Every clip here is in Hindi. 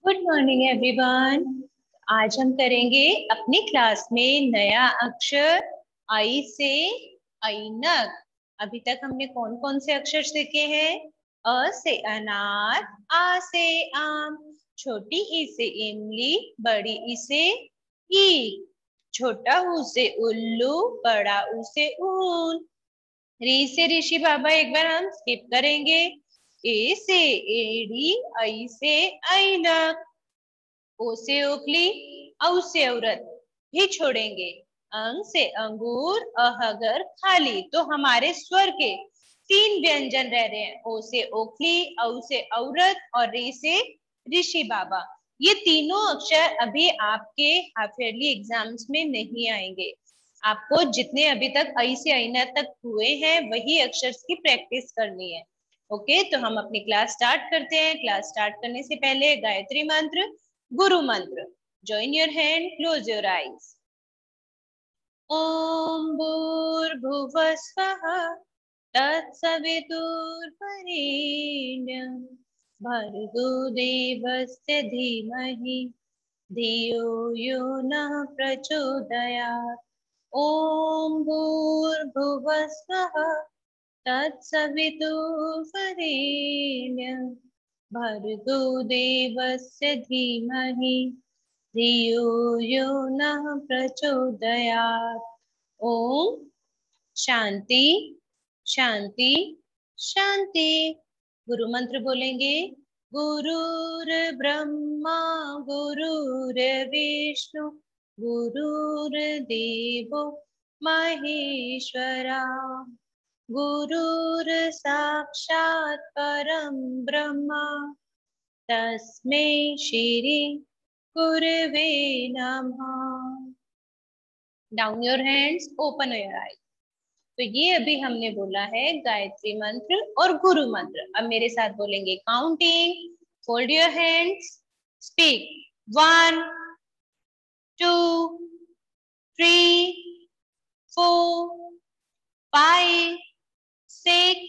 Good morning everyone. आज हम करेंगे अपनी क्लास में नया अक्षर आई से ऐनक। अभी तक हमने कौन कौन से अक्षर सीखे हैं? अ से अनार, आ से आम, छोटी ई से इमली, बड़ी ई से ईख, छोटा ऊ से उल्लू, बड़ा ऊ से ऊन। री से ऋषि बाबा एक बार हम स्किप करेंगे। ए से एड़ी, ऐ से ऐनक, ओ से ओखली, औ से औरत भी छोड़ेंगे। अंग से अंगूर, अहगर खाली। तो हमारे स्वर के तीन व्यंजन रह रहे हैं, ओ से ओखली, औ से औरत और री से ऋषि बाबा। ये तीनों अक्षर अभी आपके हाफ ईयरली एग्जाम्स में नहीं आएंगे। आपको जितने अभी तक ऐ से ऐना तक हुए हैं वही अक्षर की प्रैक्टिस करनी है। ओके, तो हम अपनी क्लास स्टार्ट करते हैं। क्लास स्टार्ट करने से पहले Gayatri mantra, guru mantra. Join your hand, close your eyes. Om भूर्भुवः स्वः तत्सवितुर्वरेण्यं भर्गो देवस्य धीमहि धियो यो नः प्रचोदयात्। ओम भूर्भुवः स्वः तत्सवितुर्वरेण्यं भर्गो देवस्य धीमहि धियो यो नः प्रचोदयात्। ओम शांति शांति शांति। गुरु मंत्र बोलेंगे। गुरुर्ब्रह्मा गुरुर्विष्णु गुरुर्देवो महेश्वरा गुरुर्साक्षात् परं ब्रह्म तस्मै श्री गुरवे नमः। Down your hands, open your eyes. तो ये अभी हमने बोला है गायत्री मंत्र और गुरु मंत्र। अब मेरे साथ बोलेंगे counting. Fold your hands, speak 1 2 3 4 5 6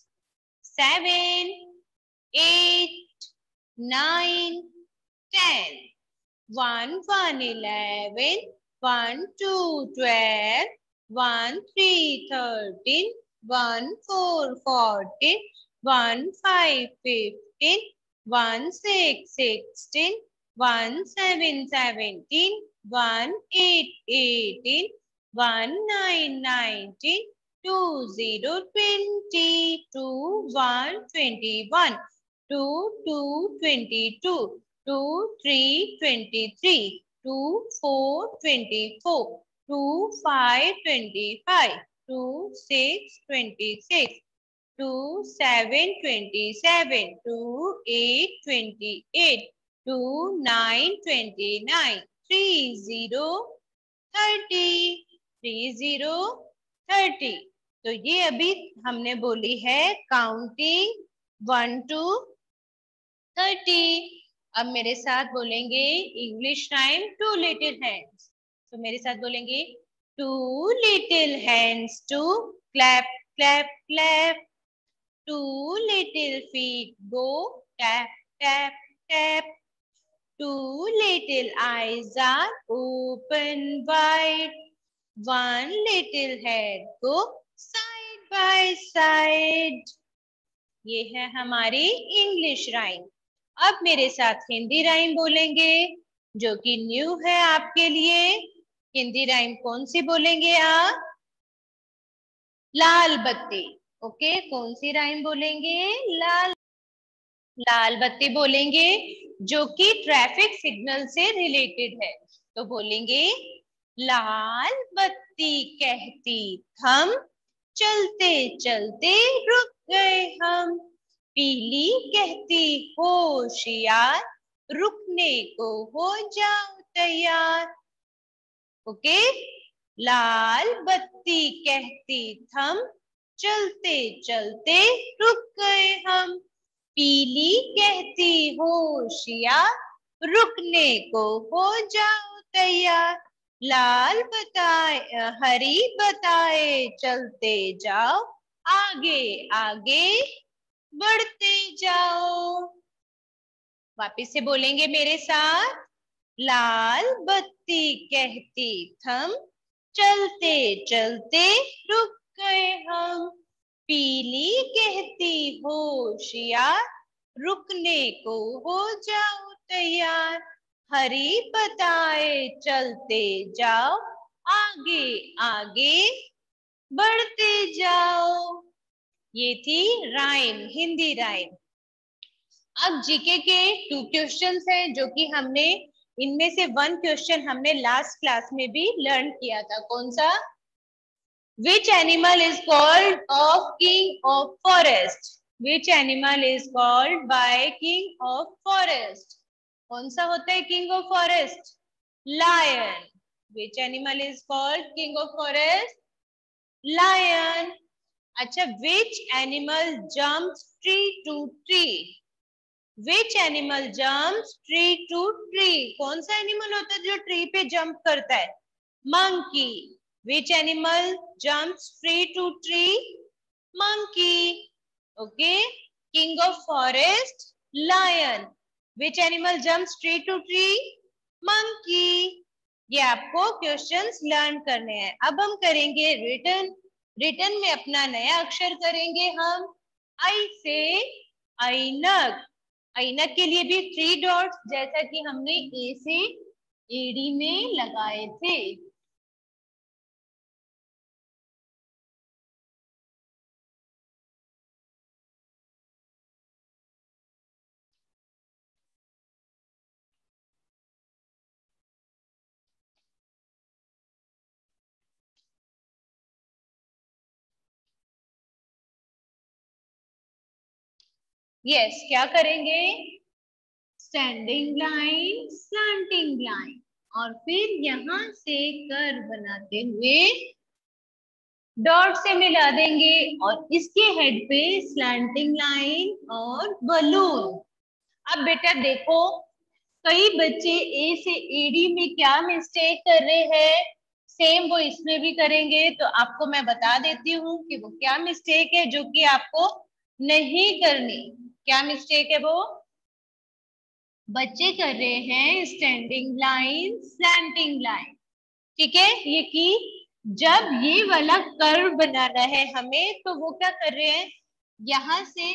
7 8 9 10 1 1 11 1 2 12 1 3 13 1 4 14 1 5 15 1 6 16 1 7 17 1 8 18 1 9 19 2 0 20 2 1 21 2 2 22 2 3 23 2 4 24 2 5 25 2 6 26 2 7 27 2 8 28 2 9 29 3 0 30 3 0 30। तो ये अभी हमने बोली है काउंटिंग 1 to 30। अब मेरे साथ बोलेंगे English rhyme two little hands. तो मेरे साथ बोलेंगे two little hands to clap clap clap, two little feet go tap tap tap, two little eyes are open wide, one little head go side by side. ये है हमारी इंग्लिश राइम। अब मेरे साथ हिंदी राइम बोलेंगे जो कि न्यू है आपके लिए। हिंदी राइम कौन सी बोलेंगे आप? लाल बत्ती। ओके, कौन सी राइम बोलेंगे? लाल बत्ती बोलेंगे जो कि ट्रैफिक सिग्नल से रिलेटेड है। तो बोलेंगे लाल बत्ती कहती थम, चलते चलते रुक गए हम। पीली कहती होशियार, रुकने को हो जाओ तैयार। ओके, लाल बत्ती कहती थम, चलते चलते रुक गए हम। पीली कहती होशियार, रुकने को हो जाओ तैयार। लाल बताए हरी बताए चलते जाओ, आगे आगे बढ़ते जाओ। वापिस से बोलेंगे मेरे साथ। लाल बत्ती कहती थम, चलते चलते रुक गए हम। पीली कहती होशियार, रुकने को हो जाओ तैयार। हरी बताए चलते जाओ, आगे आगे बढ़ते जाओ। ये थी राइम, हिंदी राइम। अब जीके के 2 क्वेश्चंस हैं जो कि हमने इनमें से 1 क्वेश्चन हमने लास्ट क्लास में भी लर्न किया था। कौन सा? Which animal is called of king of forest? Which animal is called by king of forest? कौन सा होता है king of forest? Lion. Which animal is called king of forest? Lion. अच्छा, which animal jumps tree to tree? Which animal jumps tree to tree? कौन सा एनिमल होता है जो ट्री पे जंप करता है? Monkey. Which animal jumps tree to tree? Monkey. Okay. King of forest, lion. Which animal jumps tree to tree? Monkey. ये आपको क्वेश्चंस लर्न करने हैं। अब हम करेंगे रिटन। रिटन में अपना नया अक्षर करेंगे हम आई से ऐनक। ऐनक के लिए भी 3 डॉट्स जैसा कि हमने ए से एडी में लगाए थे। यस, क्या करेंगे? स्टैंडिंग लाइन, स्लैंटिंग लाइन, और फिर यहां से कर्व बनाते हुए डॉट से मिला देंगे और इसके हेड पे स्लैंटिंग लाइन और बलून। अब बेटा देखो, कई बच्चे ए से एडी में क्या मिस्टेक कर रहे हैं, सेम वो इसमें भी करेंगे। तो आपको मैं बता देती हूँ कि वो क्या मिस्टेक है जो कि आपको नहीं करनी। क्या मिस्टेक है? वो बच्चे कर रहे हैं स्टैंडिंग लाइन, स्लैंटिंग लाइन। ठीक है, ये कि जब ये वाला कर्व बनाना है हमें, तो वो क्या कर रहे हैं, यहां से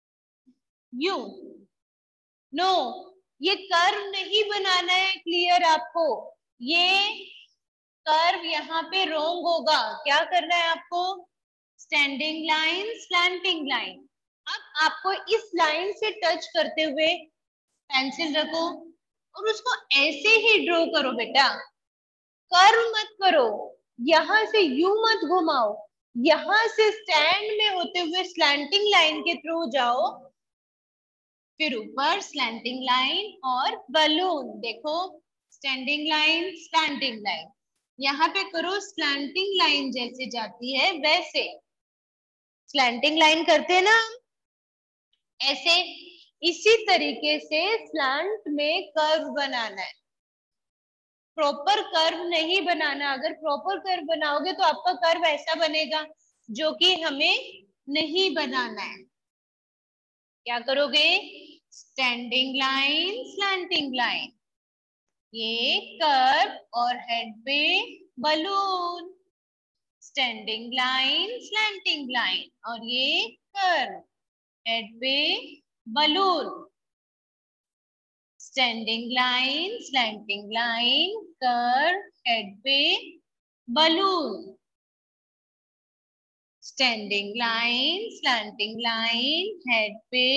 यू, नो, ये कर्व नहीं बनाना है। क्लियर आपको? ये कर्व यहाँ पे रोंग होगा। क्या करना है आपको? Standing line, slanting line. अब आपको इस लाइन से टच करते हुए पेंसिल रखो और उसको ऐसे ही ड्रॉ करो बेटा। कर्व मत करो, यहां से यू मत घुमाओ, यहां से स्टैंड में होते हुए स्लैंटिंग लाइन के थ्रू जाओ, फिर ऊपर स्लैंटिंग लाइन और बलून। देखो, स्टैंडिंग लाइन, स्लैंटिंग लाइन, यहाँ पे करो स्लैंटिंग लाइन जैसे जाती है वैसे। स्लैंटिंग लाइन करते हैं ना ऐसे, इसी तरीके से स्लैंट में कर्व बनाना है। प्रॉपर कर्व नहीं बनाना। अगर प्रॉपर कर्व बनाओगे तो आपका कर्व ऐसा बनेगा जो कि हमें नहीं बनाना है। क्या करोगे? स्टैंडिंग लाइन, स्लैंटिंग लाइन, ये कर्व और हेड पे balloon. Standing line, slanting line, और ये कर्व, हेड पे balloon. Standing line, slanting line, curve, head पे balloon. Standing line, slanting line, head पे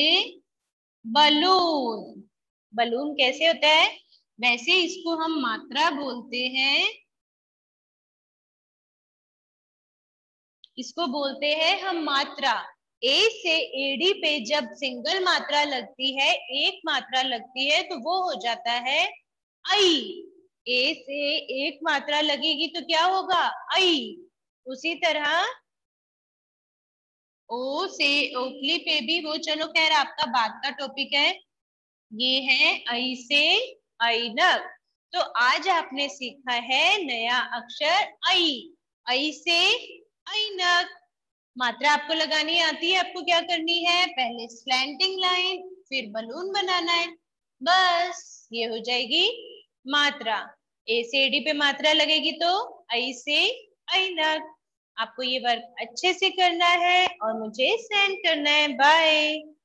बलून। बलून कैसे होता है? वैसे इसको हम मात्रा बोलते हैं, इसको बोलते हैं हम मात्रा। ए से एडी पे जब सिंगल मात्रा लगती है, एक मात्रा लगती है, तो वो हो जाता है आई। ए से एक मात्रा लगेगी तो क्या होगा? आई। उसी तरह ओ से ओखली पे भी वो, चलो खैर आपका बाद का टॉपिक है। ये है आई से ऐनक। तो आज आपने सीखा है नया अक्षर आई। आई से ऐनक। मात्रा आपको लगानी आती है। आपको क्या करनी है? पहले स्लैंटिंग लाइन, फिर बलून बनाना है। बस ये हो जाएगी मात्रा। ए से डी पे मात्रा लगेगी तो आई से ऐनक। आपको ये वर्क अच्छे से करना है और मुझे सेंड करना है। बाय।